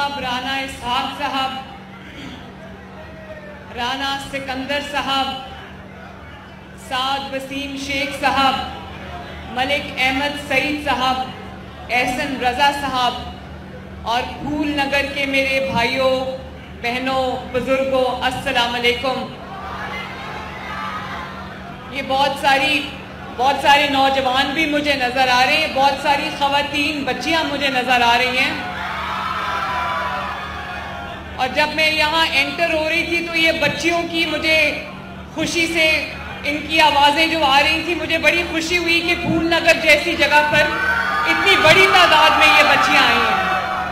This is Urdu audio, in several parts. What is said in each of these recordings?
साहब, राना इसहाक साहब, राना सिकंदर साहब, साद वसीम शेख साहब, मलिक अहमद सईद साहब, एहसन रजा साहब और फूल नगर के मेरे भाइयों बहनों बुजुर्गों, अस्सलाम वालेकुम। ये बहुत सारे नौजवान भी मुझे नजर आ रहे हैं, बहुत सारी खवातीन बच्चियां मुझे नजर आ रही हैं। और जब मैं यहाँ एंटर हो रही थी तो ये बच्चियों की मुझे खुशी से इनकी आवाजें जो आ रही थी, मुझे बड़ी खुशी हुई कि फूल नगर जैसी जगह पर इतनी बड़ी तादाद में ये बच्चियां आई हैं।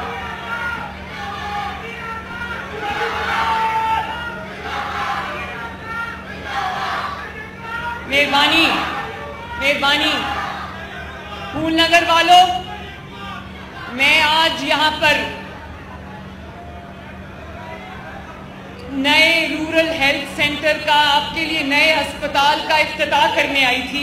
मेहरबानी फूल नगर वालों, मैं आज यहाँ पर नए रूरल हेल्थ सेंटर का, आपके लिए नए अस्पताल का इफ्तिताह करने आई थी।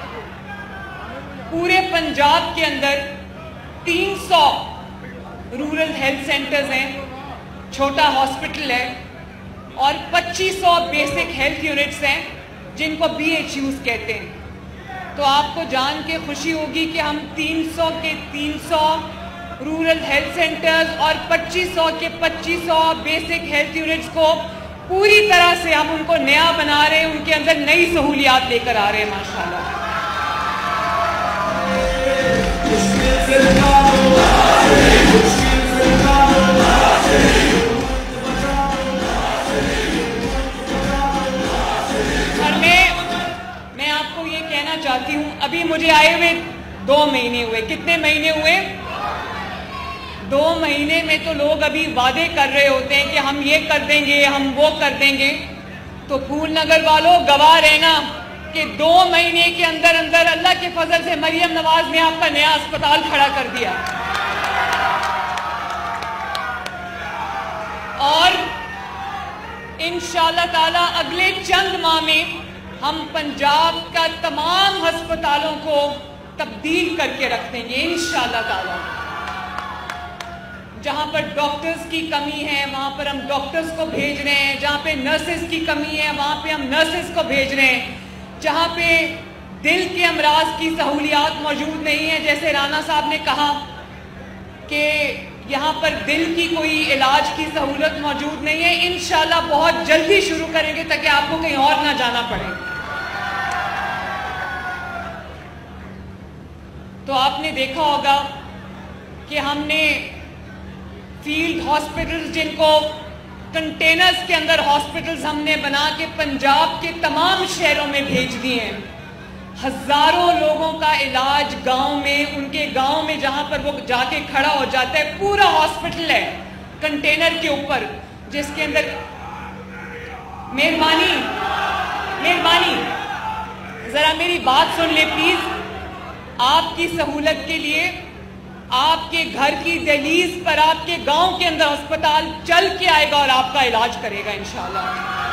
पूरे पंजाब के अंदर 300 रूरल हेल्थ सेंटर्स हैं, छोटा हॉस्पिटल है और 2500 बेसिक हेल्थ यूनिट्स हैं जिनको BHUs कहते हैं। तो आपको जान के खुशी होगी कि हम 300 के 300 रूरल हेल्थ सेंटर्स और 2500 के 2500 बेसिक हेल्थ यूनिट्स को पूरी तरह से हम उनको नया बना रहे हैं, उनके अंदर नई सहूलियात लेकर आ रहे हैं माशाल्लाह। चाहती हूं, अभी मुझे आए हुए 2 महीने हुए। कितने महीने हुए? 2 महीने में तो लोग अभी वादे कर रहे होते हैं कि हम ये कर देंगे, हम वो कर देंगे। तो फूल नगर वालों गवाह रहना कि 2 महीने के अंदर अंदर अल्लाह के फजल से मरियम नवाज ने आपका नया अस्पताल खड़ा कर दिया। और इंशाअल्लाह ताला अगले चंद माह में हम पंजाब का तमाम अस्पतालों को तब्दील करके रख देंगे इंशाअल्लाह ताला। जहां पर डॉक्टर्स की कमी है वहां पर हम डॉक्टर्स को भेज रहे हैं, जहां पे नर्सेस की कमी है वहां पे हम नर्सेस को भेज रहे हैं, जहां पे दिल के अमराज की सहूलियात मौजूद नहीं है, जैसे राना साहब ने कहा कि यहाँ पर दिल की कोई इलाज की सहूलत मौजूद नहीं है, इंशाअल्लाह बहुत जल्दी शुरू करेंगे ताकि आपको कहीं और ना जाना पड़े। तो आपने देखा होगा कि हमने फील्ड हॉस्पिटल्स, जिनको कंटेनर्स के अंदर हॉस्पिटल्स हमने बना के पंजाब के तमाम शहरों में भेज दिए हैं। हजारों लोगों का इलाज गांव में, उनके गांव में जहां पर वो जाके खड़ा हो जाता है, पूरा हॉस्पिटल है कंटेनर के ऊपर, जिसके अंदर मेहरबानी जरा मेरी बात सुन ले प्लीज। आपकी सहूलत के लिए आपके घर की दहलीज पर आपके गांव के अंदर अस्पताल चल के आएगा और आपका इलाज करेगा इंशाअल्लाह।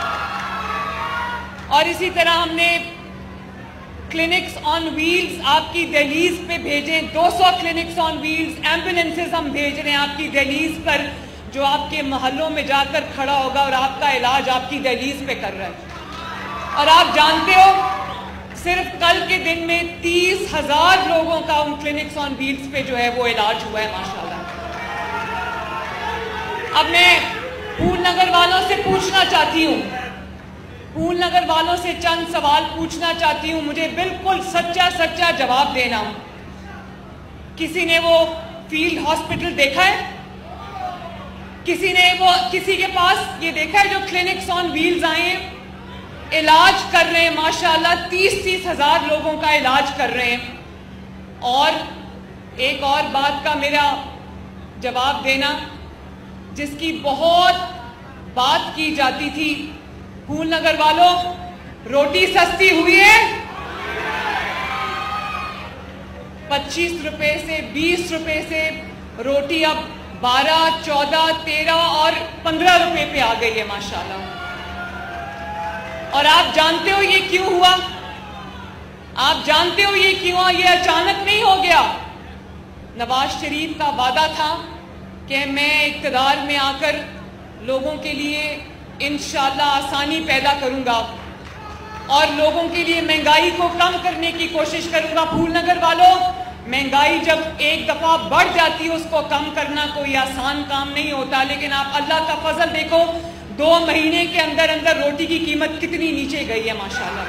और इसी तरह हमने क्लिनिक्स ऑन व्हील्स आपकी दहलीज पे भेजे, 200 क्लिनिक्स ऑन व्हील्स, एम्बुलेंसेज हम भेज रहे हैं आपकी दहलीज पर, जो आपके मोहल्लों में जाकर खड़ा होगा और आपका इलाज आपकी दहलीज पे कर रहा है। और आप जानते हो सिर्फ कल के दिन में 30,000 लोगों का उन क्लिनिक्स ऑन व्हील्स पे जो है वो इलाज हुआ है माशाल्लाह। अब मैं फूल नगर वालों से पूछना चाहती हूँ, फूल नगर वालों से चंद सवाल पूछना चाहती हूँ, मुझे बिल्कुल सच्चा जवाब देना। किसी ने वो फील्ड हॉस्पिटल देखा है? किसी के पास ये देखा है जो क्लिनिक्स ऑन व्हील्स आए हैं, इलाज कर रहे हैं माशाल्लाह, 30 हजार लोगों का इलाज कर रहे हैं। और एक और बात का मेरा जवाब देना, जिसकी बहुत बात की जाती थी, फूल नगर वालों रोटी सस्ती हुई है। 25 रुपए से 20 रुपए से रोटी अब 12, 14, 13 और 15 रुपए पे आ गई है माशाल्लाह। और आप जानते हो ये क्यों हुआ? आप जानते हो ये क्यों हुआ? ये अचानक नहीं हो गया। नवाज शरीफ का वादा था کہ میں اقتدار میں آ کر لوگوں کے لیے انشاءاللہ آسانی پیدا کروں گا اور لوگوں کے لیے مہنگائی کو کم کرنے کی کوشش کروں گا۔ پھول نگر والوں، مہنگائی جب ایک دفعہ بڑھ جاتی ہے اس کو کم کرنا کوئی آسان کام نہیں ہوتا، لیکن آپ اللہ کا فضل دیکھو 2 مہینے کے اندر اندر روٹی کی قیمت کتنی نیچے گئی ہے ماشاءاللہ۔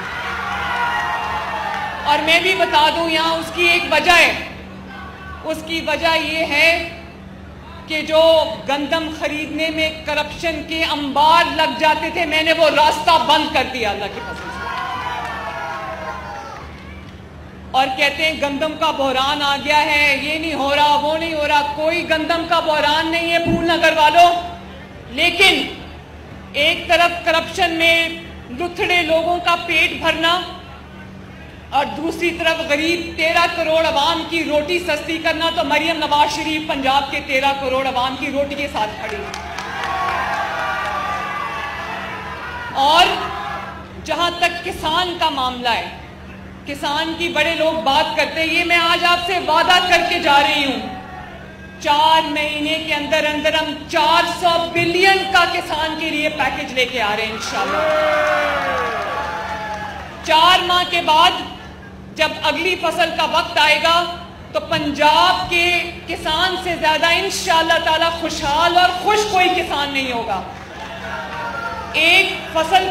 اور میں بھی بتا دوں یہاں اس کی ایک وجہ ہے، اس کی وجہ یہ ہے کہ جو گندم خریدنے میں کرپشن کے انبار لگ جاتے تھے، میں نے وہ راستہ بند کر دیا اللہ کے فضل سے۔ اور کہتے ہیں گندم کا بحران آ گیا ہے، یہ نہیں ہو رہا وہ نہیں ہو رہا، کوئی گندم کا بحران نہیں ہے پھول نگر والوں، لیکن ایک طرف کرپشن میں لتھڑے لوگوں کا پیٹ بھرنا اور دوسری طرف غریب 13 کروڑ عوام کی روٹی سستی کرنا، تو مریم نواز شریف پنجاب کے 13 کروڑ عوام کی روٹی کے ساتھ کھڑی۔ اور جہاں تک کسان کا معاملہ ہے، کسان کی بڑے لوگ بات کرتے ہیں، یہ میں آج آپ سے وعدہ کر کے جا رہی ہوں 4 مہینے کے اندر اندر ہم 400 بلین کا کسان کے لیے پیکج لے کے آ رہے ہیں انشاءاللہ۔ 4 ماہ کے بعد جب اگلی فصل کا وقت آئے گا تو پنجاب کے کسان سے زیادہ انشاءاللہ تعالی خوشحال اور خوش کوئی کسان نہیں ہوگا۔ ایک فصل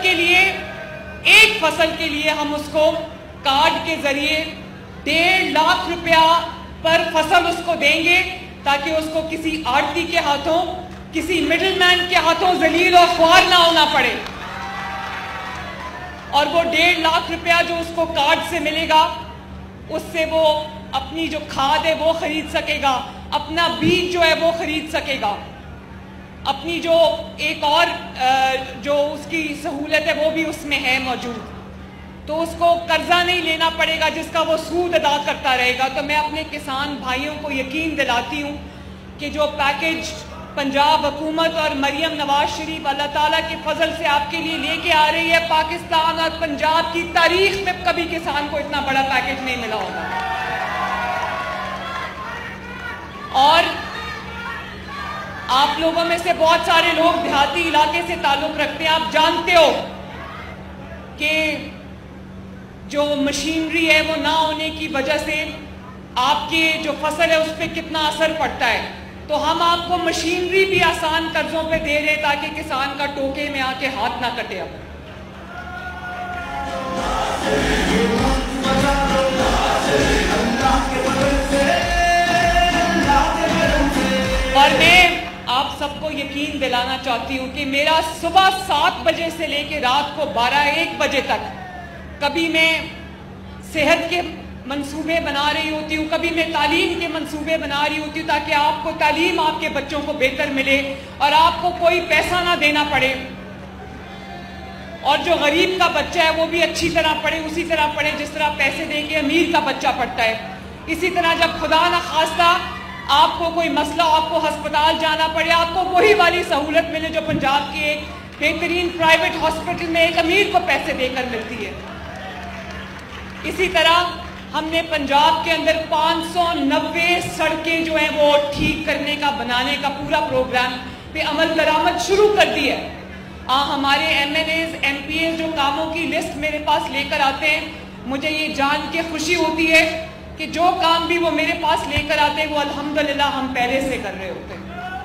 کے لیے ہم اس کو کارڈ کے ذریعے 1.5 لاکھ روپیہ پر فصل اس کو دیں گے تاکہ اس کو کسی آڑتی کے ہاتھوں، کسی مڈل مین کے ہاتھوں ذلیل اور خوار نہ ہونا پڑے۔ اور وہ 1.5 لاکھ روپیہ جو اس کو کارڈ سے ملے گا، اس سے وہ اپنی جو کھاد ہے وہ خرید سکے گا، اپنا بیج جو ہے وہ خرید سکے گا، اپنی جو ایک اور جو اس کی سہولت ہے وہ بھی اس میں ہے موجود، تو اس کو قرضہ نہیں لینا پڑے گا جس کا وہ سود ادا کرتا رہے گا۔ تو میں اپنے کسان بھائیوں کو یقین دلاتی ہوں کہ جو پیکج پنجاب حکومت اور مریم نواز شریف اللہ تعالیٰ کے فضل سے آپ کے لیے لے کے آ رہی ہے، پاکستان اور پنجاب کی تاریخ میں کبھی کسان کو اتنا بڑا پیکج نہیں ملا ہوگا۔ اور آپ لوگوں میں سے بہت سارے لوگ دیہاتی علاقے سے تعلق رکھتے ہیں، آپ جانتے ہو کہ جو مشینری ہے وہ نہ ہونے کی وجہ سے آپ کی جو فصل ہے اس پہ کتنا اثر پڑتا ہے، تو ہم آپ کو مشینری بھی آسان قرضوں پہ دے رہے تاکہ کسان کا ٹوکے میں آ کے ہاتھ نہ کٹے۔ اب اور میں آپ سب کو یقین دلانا چاہتی ہوں کہ میرا صبح 7 بجے سے لے کے رات کو 12-1 بجے تک کبھی میں صحت کے منصوبے بنا رہی ہوتی ہوں، کبھی میں تعلیم کے منصوبے بنا رہی ہوتی ہوں تاکہ آپ کو تعلیم آپ کے بچوں کو بہتر ملے اور آپ کو کوئی پیسہ نہ دینا پڑے، اور جو غریب کا بچہ ہے وہ بھی اچھی طرح پڑھے، اسی طرح پڑھے جس طرح پیسے دے کے امیر کا بچہ پڑھتا ہے۔ اسی طرح جب خدا نہ خواستہ آپ کو کوئی مسئلہ، آپ کو ہسپتال جانا پڑے، آپ کو وہی والی سہولت ملے جو پنجاب کے ایک بہترین پرائیویٹ ہاسپٹل میں ایک امیر کو پیسے دے کر ملتی ہے۔ اسی طرح ہم نے پنجاب کے اندر 590 سڑکیں جو ہیں وہ ٹھیک کرنے کا، بنانے کا پورا پروگرام پہ عمل درآمد شروع کر دی ہے۔ ہمارے M N As, M P As جو کاموں کی لسٹ میرے پاس لے کر آتے ہیں، مجھے یہ جان کے خوشی ہوتی ہے کہ جو کام بھی وہ میرے پاس لے کر آتے ہیں وہ الحمدللہ ہم پہلے سے کر رہے ہوتے ہیں۔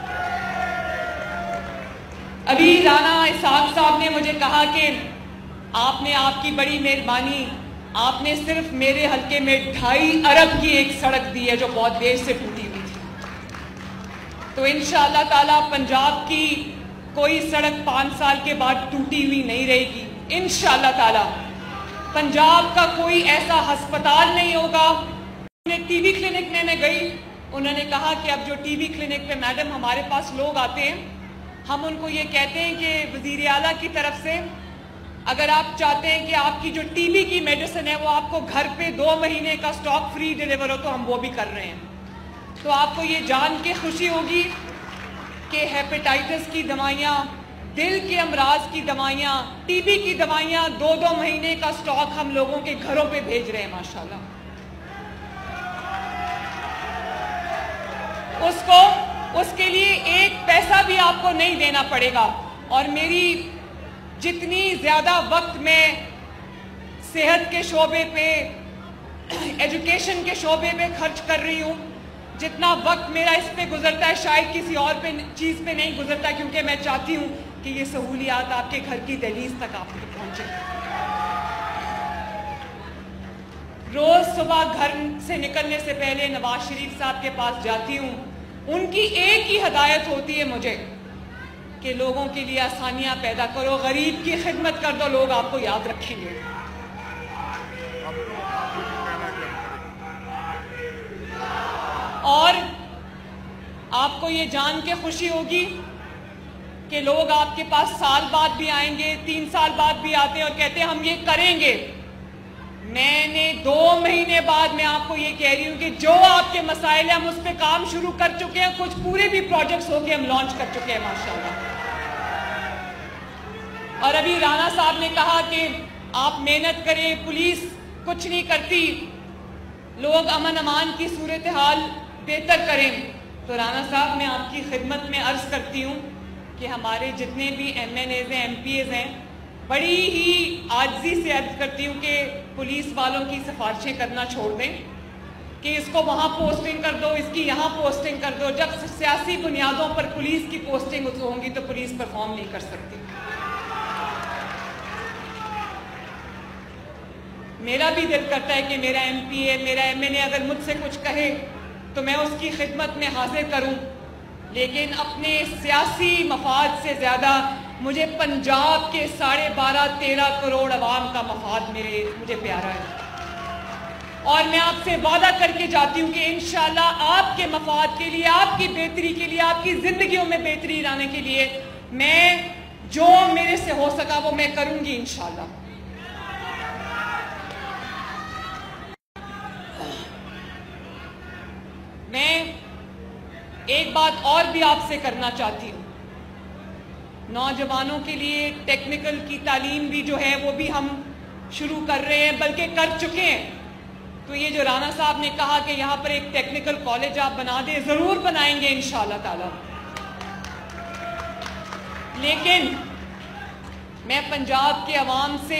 ابھی رانا اسحاق صاحب نے مجھے کہا کہ آپ نے، آپ کی بڑی مہربانی، آپ نے صرف میرے حلقے میں 2.5 ارب کی ایک سڑک دی ہے جو بہت دیر سے ٹوٹی ہوئی تھی، تو انشاءاللہ تعالیٰ پنجاب کی کوئی سڑک 5 سال کے بعد ٹوٹی ہوئی نہیں رہے گی انشاءاللہ تعالیٰ۔ پنجاب کا کوئی ایسا ہسپتال نہیں ہوگا۔ ٹی وی کلینک میں گئی، انہوں نے کہا کہ اب جو ٹی وی کلینک پہ میڈم ہمارے پاس لوگ آتے ہیں، ہم ان کو یہ کہتے ہیں کہ وزیر اعلیٰ کی طرف سے اگر آپ چاہتے ہیں کہ آپ کی جو ٹی بی کی میڈیسن ہے وہ آپ کو گھر پہ 2 مہینے کا سٹاک فری ڈیلیور ہو تو ہم وہ بھی کر رہے ہیں۔ تو آپ کو یہ جان کے خوشی ہوگی کہ ہیپیٹائٹس کی دوائیاں، دل کے امراض کی دوائیاں، ٹی بی کی دوائیاں 2 مہینے کا سٹاک ہم لوگوں کے گھروں پہ بھیج رہے ہیں ماشاءاللہ۔ اس کے لیے ایک پیسہ بھی آپ کو نہیں دینا پڑے گا. اور میری جتنی زیادہ وقت میں صحت کے شعبے پہ، ایجوکیشن کے شعبے پہ خرچ کر رہی ہوں، جتنا وقت میرا اس پہ گزرتا ہے شاید کسی اور چیز پہ نہیں گزرتا، کیونکہ میں چاہتی ہوں کہ یہ سہولیات آپ کے گھر کی دہلیز تک آپ تک پہنچے. روز صبح گھر سے نکلنے سے پہلے نواز شریف صاحب کے پاس جاتی ہوں. ان کی ایک ہی ہدایت ہوتی ہے مجھے کہ لوگوں کے لیے آسانیاں پیدا کرو، غریب کی خدمت کر دو، لوگ آپ کو یاد رکھیں گے. اور آپ کو یہ جان کے خوشی ہوگی کہ لوگ آپ کے پاس سال بعد بھی آئیں گے، 3 سال بعد بھی آتے ہیں اور کہتے ہیں ہم یہ کریں گے. میں نے 2 مہینے بعد میں آپ کو یہ کہہ رہی ہوں کہ جو آپ کے مسائل ہیں ہم اس پہ کام شروع کر چکے ہیں، کچھ پورے بھی پروجیکٹس ہو کے ہم لانچ کر چکے ہیں ماشاءاللہ. اور ابھی رانا صاحب نے کہا کہ آپ محنت کریں، پولیس کچھ نہیں کرتی، لوگ امن امان کی صورتحال بہتر کریں. تو رانا صاحب میں آپ کی خدمت میں عرض کرتی ہوں کہ ہمارے جتنے بھی ایم این ایز ہیں، ایم پی ایز ہیں، بڑی ہی عاجزی سے عرض کرتی ہوں کہ پولیس والوں کی سفارشیں کرنا چھوڑ دیں کہ اس کو وہاں پوسٹنگ کر دو، اس کی یہاں پوسٹنگ کر دو. جب سیاسی بنیادوں پر پولیس کی پوسٹنگ ہوں گی تو پولیس پرفارم نہیں کر سکتی. میرا بھی دل کرتا ہے کہ میرا ایم پی اے، میرا ایم این اے اگر مجھ سے کچھ کہے تو میں اس کی خدمت میں حاضر کروں، لیکن اپنے سیاسی مفاد سے زیادہ مجھے پنجاب کے 12.5-13 کروڑ عوام کا مفاد مجھے پیارا ہے. اور میں آپ سے وعدہ کر کے جاتی ہوں کہ انشاءاللہ آپ کے مفاد کے لیے، آپ کی بہتری کے لیے، آپ کی زندگیوں میں بہتری لانے کے لیے میں جو میرے سے ہو سکا وہ میں کروں گی انشاءاللہ. میں ایک بات اور بھی آپ سے کرنا چاہتی ہوں. نوجوانوں کے لیے ٹیکنیکل کی تعلیم بھی جو ہے وہ بھی ہم شروع کر رہے ہیں، بلکہ کر چکے ہیں. تو یہ جو رانا صاحب نے کہا کہ یہاں پر ایک ٹیکنیکل کالج آپ بنا دیں، ضرور بنائیں گے انشاءاللہ تعالی. لیکن میں پنجاب کے عوام سے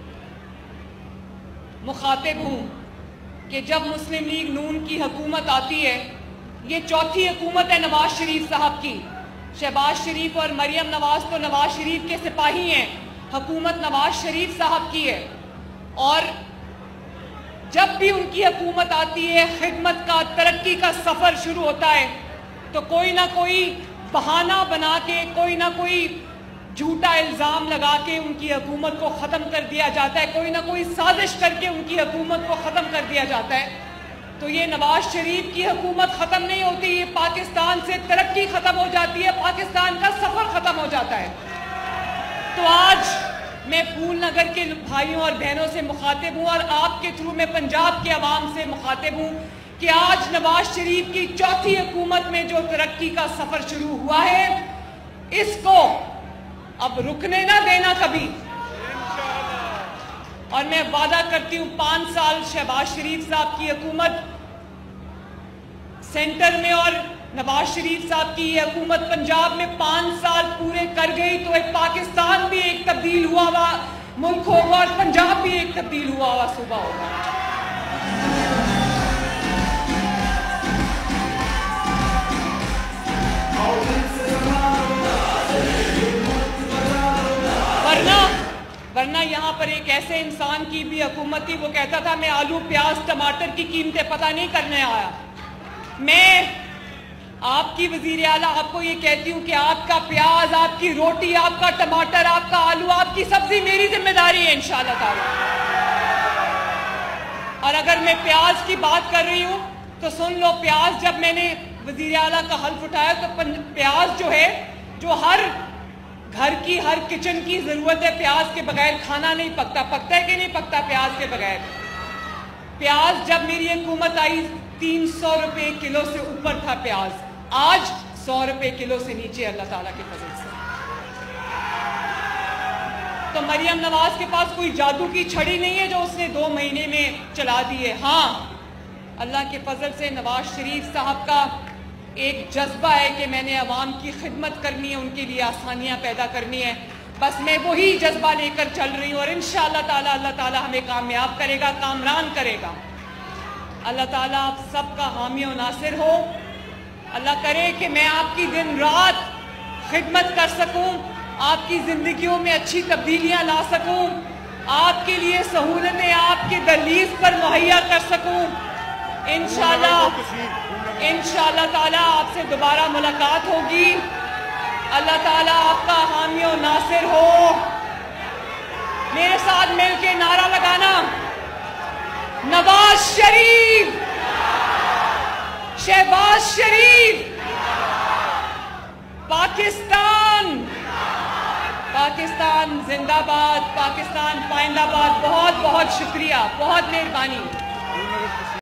مخاطب ہوں کہ جب مسلم لیگ نون کی حکومت آتی ہے، یہ 4تھی حکومت ہے نواز شریف صاحب کی. شہباز شریف اور مریم نواز تو نواز شریف کے سپاہی ہیں، حکومت نواز شریف صاحب کی ہے. اور جب بھی ان کی حکومت آتی ہے، خدمت کا، ترقی کا سفر شروع ہوتا ہے تو کوئی نہ کوئی بہانہ بنا کے، کوئی نہ کوئی جھوٹا الزام لگا کے ان کی حکومت کو ختم کر دیا جاتا ہے، کوئی نہ کوئی سازش کر کے ان کی حکومت کو ختم کر دیا جاتا ہے. تو یہ نواز شریف کی حکومت ختم نہیں ہوتی، یہ پاکستان سے ترقی ختم ہو جاتی ہے، پاکستان کا سفر ختم ہو جاتا ہے. تو آج میں پھول نگر کے بھائیوں اور بہنوں سے مخاطب ہوں اور آپ کے تھرو میں پنجاب کے عوام سے مخاطب ہوں کہ آج نواز شریف کی 4تھی حکومت میں جو ترقی کا سفر شروع ہوا ہے، اس کو اب رکنے نہ دینا کبھی. اور میں وعدہ کرتی ہوں 5 سال شہباز شریف صاحب کی حکومت سینٹر میں اور نواز شریف صاحب کی یہ حکومت پنجاب میں 5 سال پورے کر گئی تو ایک پاکستان بھی ایک تبدیل ہوا ہوا ملک ہوگا اور پنجاب بھی ایک تبدیل ہوا ہوا صوبہ ہوگا. ورنہ یہاں پر ایک ایسے انسان کی بھی حکومت تھی، وہ کہتا تھا میں آلو پیاز ٹماٹر کی قیمتیں پتہ نہیں کرنے آیا. میں آپ کی وزیر اعلیٰ آپ کو یہ کہتی ہوں کہ آپ کا پیاز، آپ کی روٹی، آپ کا ٹماٹر، آپ کا آلو، آپ کی سبزی میری ذمہ داری ہے انشاءاللہ تعالی. اور اگر میں پیاز کی بات کر رہی ہوں تو سن لو، پیاز جب میں نے وزیر اعلیٰ کا حلف اٹھایا تو پیاز جو ہے، جو ہر گھر کی، ہر کچن کی ضرورت ہے، پیاز کے بغیر کھانا نہیں پکتا. پکتا ہے کہ نہیں پکتا پیاز کے بغیر؟ پیاز جب میری حکومت آئی 300 روپے کلو سے اوپر تھا پیاز، آج 100 روپے کلو سے نیچے اللہ تعالیٰ کے فضل سے. تو مریم نواز کے پاس کوئی جادو کی چھڑی نہیں ہے جو اس نے 2 مہینے میں چلا دی ہے. ہاں، اللہ کے فضل سے نواز شریف صاحب کا ایک جذبہ ہے کہ میں نے عوام کی خدمت کرنی ہے، ان کے لیے آسانیاں پیدا کرنی ہے. بس میں وہی جذبہ لے کر چل رہی ہوں اور انشاءاللہ تعالی اللہ تعالی ہمیں کامیاب کرے گا، کامران کرے گا. اللہ تعالیٰ آپ سب کا حامی و ناصر ہو. اللہ کرے کہ میں آپ کی دن رات خدمت کر سکوں، آپ کی زندگیوں میں اچھی تبدیلیاں لا سکوں، آپ کے لیے سہولتیں آپ کے دہلیز پر مہیا کر سکوں. انشاءاللہ تعالیٰ آپ سے دوبارہ ملاقات ہوگی. اللہ تعالیٰ آپ کا حامی و ناصر ہو. میرے ساتھ مل کے نعرہ لگانا: نواز شریف، شہباز شریف، پاکستان، پاکستان زندہ باد، پاکستان پائندہ باد. بہت بہت شکریہ، بہت مہربانی.